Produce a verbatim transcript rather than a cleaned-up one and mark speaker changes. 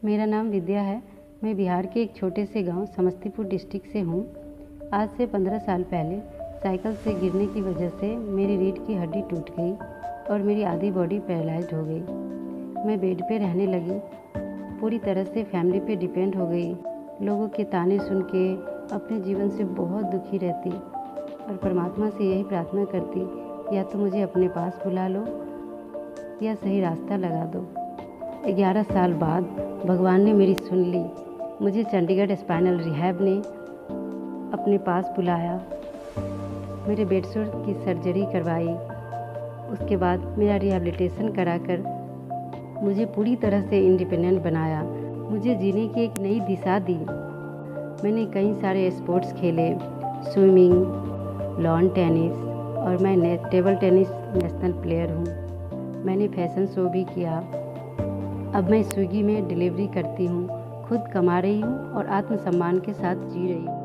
Speaker 1: मेरा नाम विद्या है। मैं बिहार के एक छोटे से गांव समस्तीपुर डिस्ट्रिक्ट से हूं। आज से पंद्रह साल पहले साइकिल से गिरने की वजह से मेरी रीढ़ की हड्डी टूट गई और मेरी आधी बॉडी पैरालाइज्ड हो गई। मैं बेड पे रहने लगी, पूरी तरह से फैमिली पे डिपेंड हो गई। लोगों के ताने सुन के अपने जीवन से बहुत दुखी रहती और परमात्मा से यही प्रार्थना करती, या तो मुझे अपने पास बुला लो या सही रास्ता लगा दो। ग्यारह साल बाद भगवान ने मेरी सुन ली। मुझे चंडीगढ़ स्पाइनल रिहैब ने अपने पास बुलाया, मेरे बेडसोर की सर्जरी करवाई। उसके बाद मेरा रिहैबिलिटेशन कराकर मुझे पूरी तरह से इंडिपेंडेंट बनाया, मुझे जीने की एक नई दिशा दी। मैंने कई सारे स्पोर्ट्स खेले, स्विमिंग, लॉन टेनिस, और मैं टेबल टेनिस नेशनल प्लेयर हूँ। मैंने फैशन शो भी किया। अब मैं स्विगी में डिलीवरी करती हूँ, खुद कमा रही हूँ और आत्मसम्मान के साथ जी रही हूँ।